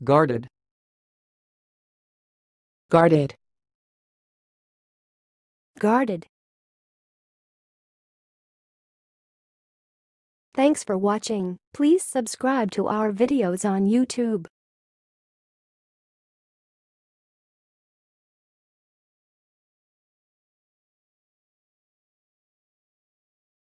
Guarded. Guarded. Guarded. Thanks for watching. Please subscribe to our videos on YouTube.